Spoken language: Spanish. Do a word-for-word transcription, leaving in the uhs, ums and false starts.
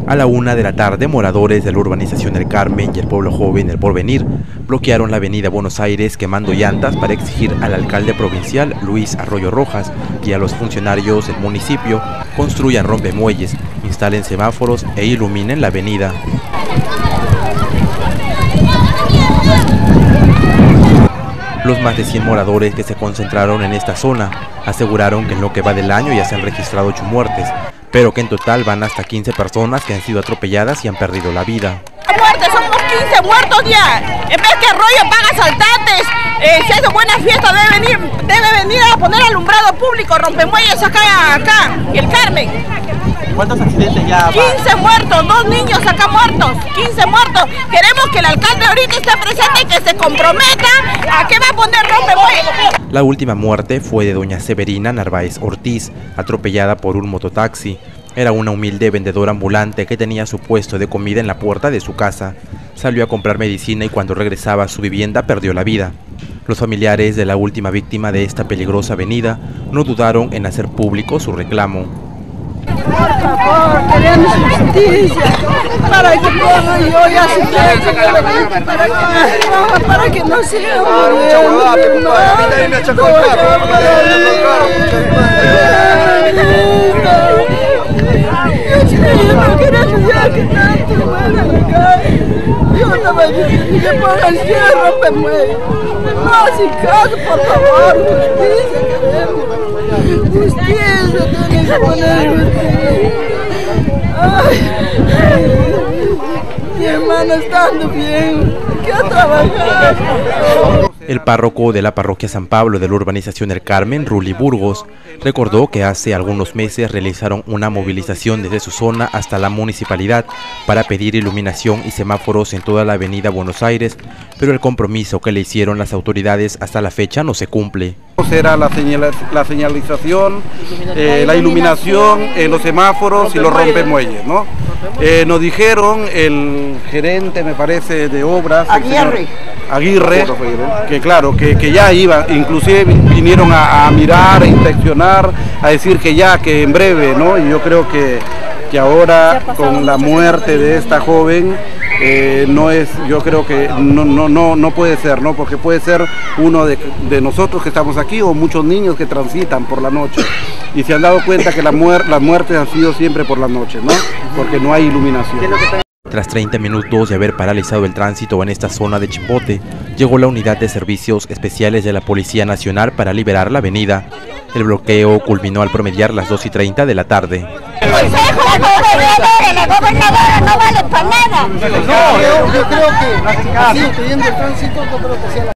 A la una de la tarde, moradores de la urbanización El Carmen y el pueblo joven El Porvenir bloquearon la avenida Buenos Aires quemando llantas para exigir al alcalde provincial Luis Arroyo Rojas y a los funcionarios del municipio construyan rompemuelles, instalen semáforos e iluminen la avenida. Los más de cien moradores que se concentraron en esta zona aseguraron que en lo que va del año ya se han registrado ocho muertes, pero que en total van hasta quince personas que han sido atropelladas y han perdido la vida. Muertes, somos quince muertos ya. En vez que Arroyo paga asaltantes, eh, si hace buena fiesta debe venir, debe venir a poner alumbrado público, rompemuelles acá, acá, y El Carmen. ¿Cuántos accidentes ya? quince muertos, dos niños acá muertos, quince muertos. Queremos que el alcalde ahorita esté presente y que se comprometa a que va a poner rompemuelles. La última muerte fue de doña Severina Narváez Ortiz, atropellada por un mototaxi. Era una humilde vendedora ambulante que tenía su puesto de comida en la puerta de su casa. Salió a comprar medicina y cuando regresaba a su vivienda perdió la vida. Los familiares de la última víctima de esta peligrosa avenida no dudaron en hacer público su reclamo. Por favor, queremos justicia para que pueda yo ya se para, para, para que no siga muriendo. Yo queremos ya que tanto van a la calle. Yo no voy a decir que pongan el cierre, rompemuelles. No, sin caso, por favor, justicia queremos. Justicia, tienen que poner justicia. Ay, mi hermana estando bien, hay que trabajar. El párroco de la parroquia San Pablo de la urbanización El Carmen, Ruli Burgos, recordó que hace algunos meses realizaron una movilización desde su zona hasta la municipalidad para pedir iluminación y semáforos en toda la avenida Buenos Aires, pero el compromiso que le hicieron las autoridades hasta la fecha no se cumple. Será la, señal, la señalización, eh, la iluminación, eh, los semáforos y los rompemuelles, ¿no? Eh, nos dijeron el gerente, me parece, de obras, Aguirre, Aguirre que claro, que, que ya iba, inclusive vinieron a, a mirar, a inspeccionar, a decir que ya, que en breve, ¿no? Y yo creo que, que ahora con la muerte de esta joven, Eh, no es, yo creo que no, no, no, no puede ser, ¿no? Porque puede ser uno de, de nosotros que estamos aquí o muchos niños que transitan por la noche y se han dado cuenta que la muer las muertes han sido siempre por la noche, ¿no? Porque no hay iluminación. Tras treinta minutos de haber paralizado el tránsito en esta zona de Chimbote, llegó la unidad de servicios especiales de la Policía Nacional para liberar la avenida. El bloqueo culminó al promediar las dos y treinta de la tarde. El consejo de la gobernadora no vale para nada. No, yo, yo creo que sigue pidiendo el tránsito, yo creo que sea la